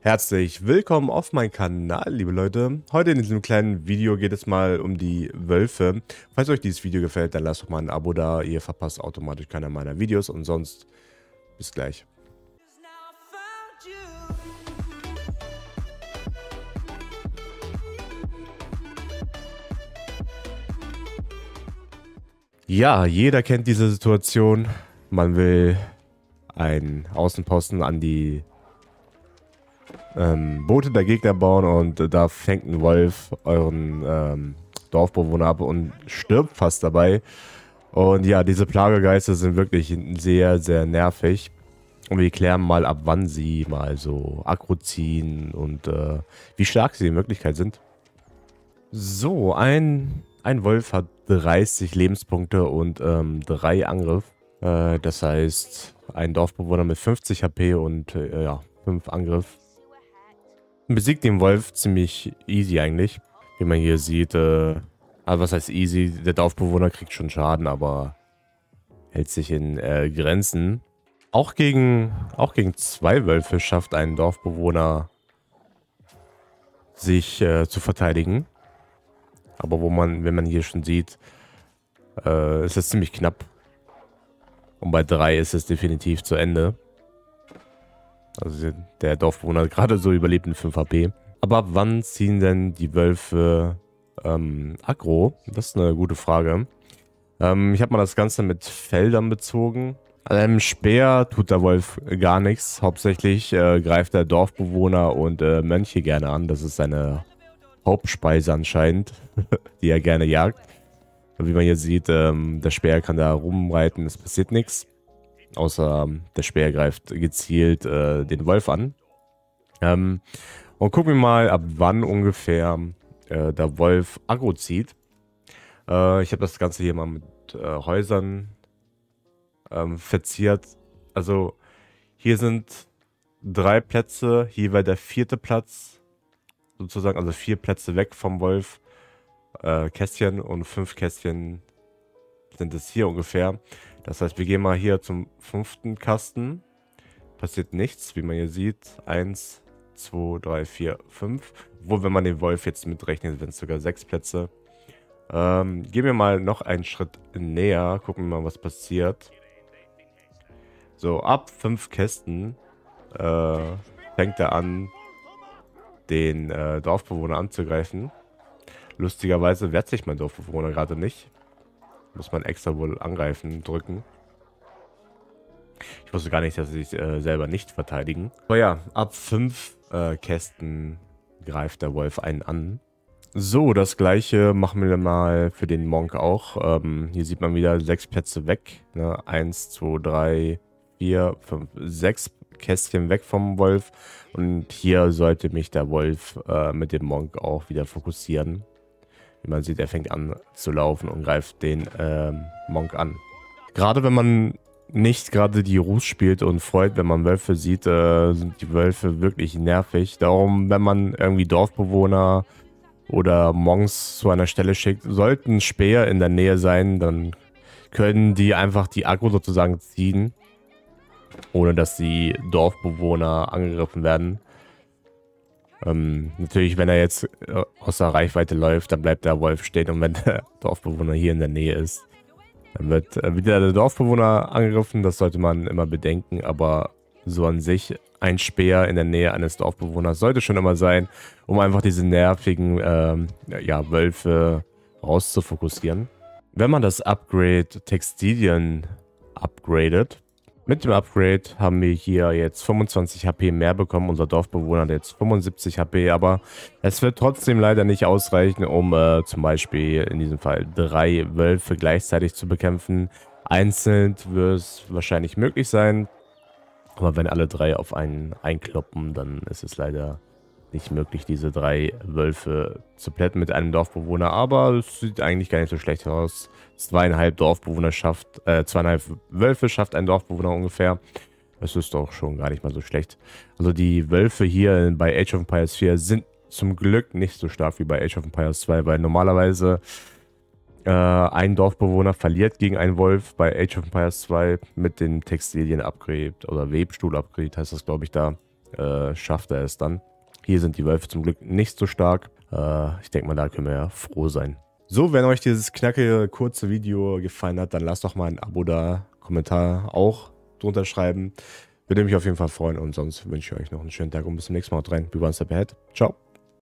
Herzlich willkommen auf meinem Kanal, liebe Leute. Heute in diesem kleinen Video geht es mal um die Wölfe. Falls euch dieses Video gefällt, dann lasst doch mal ein Abo da. Ihr verpasst automatisch keine meiner Videos und sonst bis gleich. Ja, jeder kennt diese Situation. Man will einen Außenposten an die Boote der Gegner bauen und da fängt ein Wolf euren Dorfbewohner ab und stirbt fast dabei. Und ja, diese Plagegeister sind wirklich sehr, sehr nervig. Und wir klären mal, ab wann sie mal so aggro ziehen und wie stark sie in Wirklichkeit sind. So, ein Wolf hat 30 Lebenspunkte und 3 Angriff. Das heißt, ein Dorfbewohner mit 50 HP und ja, 5 Angriff. Besiegt den Wolf ziemlich easy eigentlich. Wie man hier sieht, also was heißt easy? Der Dorfbewohner kriegt schon Schaden, aber hält sich in Grenzen. Auch gegen 2 Wölfe schafft ein Dorfbewohner sich zu verteidigen. Aber wenn man hier schon sieht, ist es ziemlich knapp. Und bei 3 ist es definitiv zu Ende. Also der Dorfbewohner hat gerade so überlebt mit 5 HP. Aber ab wann ziehen denn die Wölfe aggro? Das ist eine gute Frage. Ich habe mal das Ganze mit Feldern bezogen. An einem Speer tut der Wolf gar nichts. Hauptsächlich greift der Dorfbewohner und Mönche gerne an. Das ist seine Hauptspeise anscheinend, die er gerne jagt. Und wie man hier sieht, der Speer kann da rumreiten, es passiert nichts. Außer der Speer greift gezielt den Wolf an. Und gucken wir mal, ab wann ungefähr der Wolf aggro zieht. Ich habe das Ganze hier mal mit Häusern verziert. Also hier sind 3 Plätze, hier wäre der 4. Platz. Sozusagen, also 4 Plätze weg vom Wolf. Kästchen und 5 Kästchen sind es hier ungefähr. Das heißt, wir gehen mal hier zum 5. Kasten. Passiert nichts, wie man hier sieht. 1, 2, 3, 4, 5. Wo, wenn man den Wolf jetzt mitrechnet, sind es sogar 6 Plätze. Gehen wir mal noch einen Schritt näher. Gucken wir mal, was passiert. So, ab 5 Kästen fängt er an, den Dorfbewohner anzugreifen. Lustigerweise wehrt sich mein Dorfbewohner gerade nicht. Muss man extra wohl angreifen, drücken. Ich wusste gar nicht, dass sie sich selber nicht verteidigen. Aber ja, ab 5 Kästen greift der Wolf einen an. So, das gleiche machen wir mal für den Monk auch. Hier sieht man wieder 6 Plätze weg. Ne? 1, 2, 3, 4, 5, 6 Kästchen weg vom Wolf. Und hier sollte mich der Wolf mit dem Monk auch wieder fokussieren. Wie man sieht, er fängt an zu laufen und greift den Monk an. Gerade wenn man nicht gerade die Ruß spielt und freut, wenn man Wölfe sieht, sind die Wölfe wirklich nervig. Darum, wenn man irgendwie Dorfbewohner oder Monks zu einer Stelle schickt, sollten Speer in der Nähe sein, dann können die einfach die Aggro sozusagen ziehen, ohne dass die Dorfbewohner angegriffen werden. Natürlich, wenn er jetzt außer Reichweite läuft, dann bleibt der Wolf stehen, und wenn der Dorfbewohner hier in der Nähe ist, dann wird wieder der Dorfbewohner angegriffen. Das sollte man immer bedenken, aber so an sich, ein Speer in der Nähe eines Dorfbewohners sollte schon immer sein, um einfach diese nervigen ja, Wölfe rauszufokussieren. Wenn man das Upgrade Textilien upgradet, mit dem Upgrade haben wir hier jetzt 25 HP mehr bekommen. Unser Dorfbewohner hat jetzt 75 HP, aber es wird trotzdem leider nicht ausreichen, um zum Beispiel in diesem Fall 3 Wölfe gleichzeitig zu bekämpfen. Einzeln wird es wahrscheinlich möglich sein, aber wenn alle 3 auf einen einkloppen, dann ist es leider nicht möglich, diese 3 Wölfe zu plätten mit einem Dorfbewohner. Aber es sieht eigentlich gar nicht so schlecht aus. 2,5 Wölfe schafft ein Dorfbewohner ungefähr. Das ist doch schon gar nicht mal so schlecht. Also die Wölfe hier bei Age of Empires 4 sind zum Glück nicht so stark wie bei Age of Empires 2, weil normalerweise ein Dorfbewohner verliert gegen einen Wolf bei Age of Empires 2 mit dem Textilien-Upgrade oder Webstuhl-Upgrade heißt das, glaube ich, da. schafft er es dann. Hier sind die Wölfe zum Glück nicht so stark. Ich denke mal, da können wir ja froh sein. So, wenn euch dieses knackige, kurze Video gefallen hat, dann lasst doch mal ein Abo da, Kommentar auch drunter schreiben. Würde mich auf jeden Fall freuen und sonst wünsche ich euch noch einen schönen Tag und bis zum nächsten Mal. Haut rein. Wir waren Step Ahead. Ciao.